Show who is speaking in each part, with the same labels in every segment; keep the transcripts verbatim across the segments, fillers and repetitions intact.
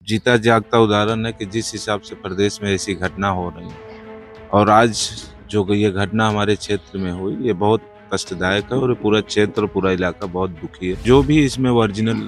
Speaker 1: जीता जागता उदाहरण है कि जिस हिसाब से प्रदेश में ऐसी घटना हो रही है और आज जो ये घटना हमारे क्षेत्र में हुई, ये बहुत कष्टदायक है और पूरा क्षेत्र, पूरा इलाका बहुत दुखी है। जो भी इसमें ओरिजिनल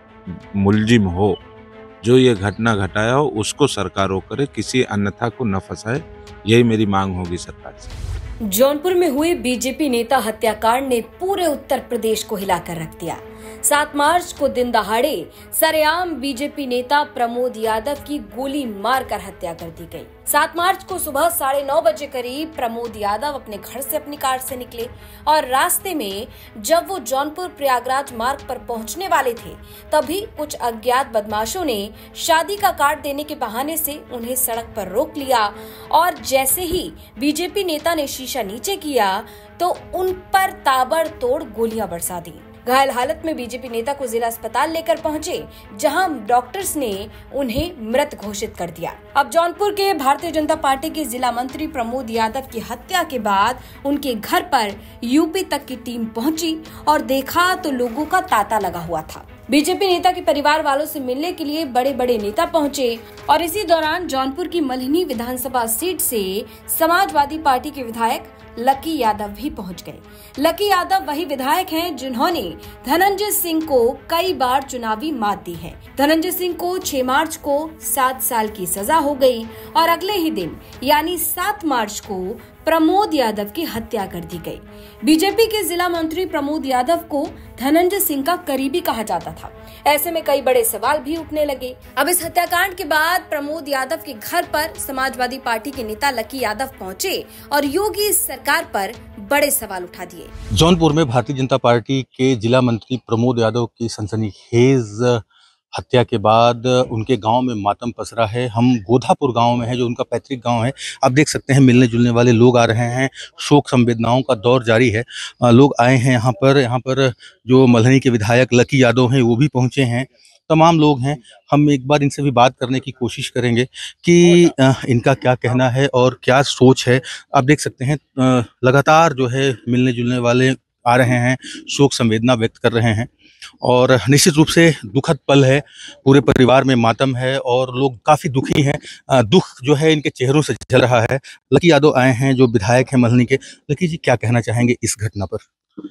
Speaker 1: मुलजिम हो, जो ये घटना घटाया हो, उसको सरकार रोक करे, किसी अन्यथा को न फंसाए, यही मेरी मांग होगी सरकार से।
Speaker 2: जौनपुर में हुए बीजेपी नेता हत्याकांड ने पूरे उत्तर प्रदेश को हिलाकर रख दिया। सात मार्च को दिन दहाड़े सरेआम बीजेपी नेता प्रमोद यादव की गोली मारकर हत्या कर दी गई। सात मार्च को सुबह साढ़े नौ बजे करीब प्रमोद यादव अपने घर से अपनी कार से निकले और रास्ते में जब वो जौनपुर प्रयागराज मार्ग पर पहुंचने वाले थे, तभी कुछ अज्ञात बदमाशों ने शादी का कार्ड देने के बहाने से उन्हें सड़क पर रोक लिया और जैसे ही बीजेपी नेता ने शीशा नीचे किया तो उन पर ताबड़तोड़ गोलियां बरसा दी। घायल हालत में बीजेपी नेता को जिला अस्पताल लेकर पहुंचे, जहां डॉक्टर्स ने उन्हें मृत घोषित कर दिया। अब जौनपुर के भारतीय जनता पार्टी के जिला मंत्री प्रमोद यादव की हत्या के बाद उनके घर पर यूपी तक की टीम पहुंची और देखा तो लोगों का तांता लगा हुआ था। बीजेपी नेता के परिवार वालों से मिलने के लिए बड़े बड़े नेता पहुंचे और इसी दौरान जौनपुर की मल्हनी विधानसभा सीट से समाजवादी पार्टी के विधायक लकी यादव भी पहुंच गए। लकी यादव वही विधायक हैं जिन्होंने धनंजय सिंह को कई बार चुनावी मात दी है। धनंजय सिंह को छह मार्च को सात साल की सजा हो गई और अगले ही दिन यानी सात मार्च को प्रमोद यादव की हत्या कर दी गई। बीजेपी के जिला मंत्री प्रमोद यादव को धनंजय सिंह का करीबी कहा जाता था। ऐसे में कई बड़े सवाल भी उठने लगे। अब इस हत्याकांड के बाद प्रमोद यादव के घर पर समाजवादी पार्टी के नेता लकी यादव पहुंचे और योगी सरकार पर बड़े सवाल उठा दिए।
Speaker 3: जौनपुर में भारतीय जनता पार्टी के जिला मंत्री प्रमोद यादव की सनसनीखेज हत्या के बाद उनके गांव में मातम पसरा है। हम गोधापुर गांव में है, जो उनका पैतृक गांव है। आप देख सकते हैं मिलने जुलने वाले लोग आ रहे हैं, शोक संवेदनाओं का दौर जारी है। लोग आए हैं यहाँ पर। यहाँ पर जो मल्हनी के विधायक लकी यादव हैं वो भी पहुँचे हैं, तमाम लोग हैं। हम एक बार इनसे भी बात करने की कोशिश करेंगे कि इनका क्या कहना है और क्या सोच है। आप देख सकते हैं लगातार जो है मिलने जुलने वाले आ रहे हैं, शोक संवेदना व्यक्त कर रहे हैं और निश्चित रूप से दुखद पल है। पूरे परिवार में मातम है और लोग काफ़ी दुखी हैं। दुख जो है इनके चेहरों से झल रहा है। लकी यादव आए हैं जो विधायक हैं मल्हनी के। लकी जी, क्या कहना चाहेंगे इस घटना पर?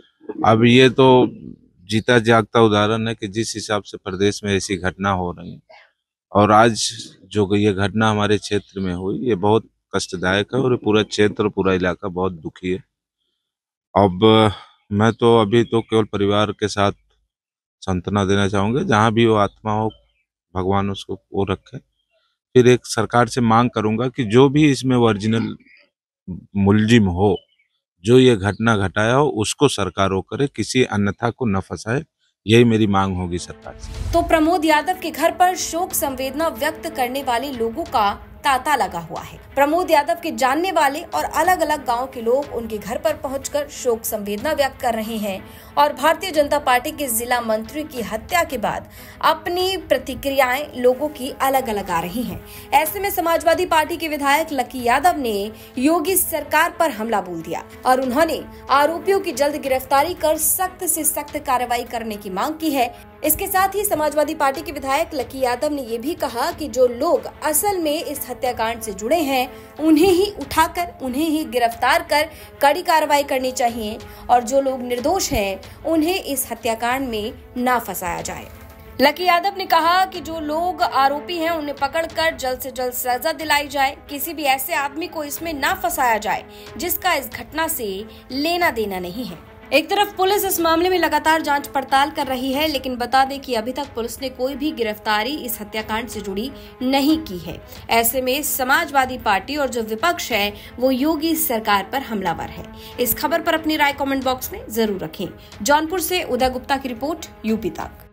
Speaker 1: अब ये तो जीता जागता उदाहरण है कि जिस हिसाब से प्रदेश में ऐसी घटना हो रही है और आज जो ये घटना हमारे क्षेत्र में हुई, ये बहुत कष्टदायक है और पूरा क्षेत्र, पूरा इलाका बहुत दुखी है। अब मैं तो अभी तो केवल परिवार के साथ सांत्वना देना चाहूँगा, जहाँ भी वो आत्मा हो भगवान उसको वो रखे। फिर एक सरकार से मांग करूँगा कि जो भी इसमें ओरिजिनल मुलजिम हो, जो ये घटना घटाया हो, उसको सरकार रोक करे, किसी अन्यथा को न फंसाए, यही मेरी मांग होगी सरकार से।
Speaker 2: तो प्रमोद यादव के घर पर शोक संवेदना व्यक्त करने वाले लोगों का तांता लगा हुआ है। प्रमोद यादव के जानने वाले और अलग अलग गांव के लोग उनके घर पर पहुंचकर शोक संवेदना व्यक्त कर रहे हैं और भारतीय जनता पार्टी के जिला मंत्री की हत्या के बाद अपनी प्रतिक्रियाएं लोगों की अलग अलग आ रही हैं। ऐसे में समाजवादी पार्टी के विधायक लकी यादव ने योगी सरकार पर हमला बोल दिया और उन्होंने आरोपियों की जल्द गिरफ्तारी कर सख्त से सख्त कार्रवाई करने की मांग की है। इसके साथ ही समाजवादी पार्टी के विधायक लकी यादव ने ये भी कहा कि जो लोग असल में इस हत्याकांड से जुड़े हैं, उन्हें ही उठाकर, उन्हें ही गिरफ्तार कर कड़ी कार्रवाई करनी चाहिए और जो लोग निर्दोष हैं, उन्हें इस हत्याकांड में ना फंसाया जाए। लकी यादव ने कहा कि जो लोग आरोपी हैं, उन्हें पकड़कर जल्द से जल्द सजा दिलाई जाए। किसी भी ऐसे आदमी को इसमें ना फंसाया जाए जिसका इस घटना से लेना देना नहीं है। एक तरफ पुलिस इस मामले में लगातार जांच पड़ताल कर रही है, लेकिन बता दें कि अभी तक पुलिस ने कोई भी गिरफ्तारी इस हत्याकांड से जुड़ी नहीं की है। ऐसे में समाजवादी पार्टी और जो विपक्ष है वो योगी सरकार पर हमलावर है। इस खबर पर अपनी राय कमेंट बॉक्स में जरूर रखें। जौनपुर से उदय गुप्ता की रिपोर्ट, यूपी तक।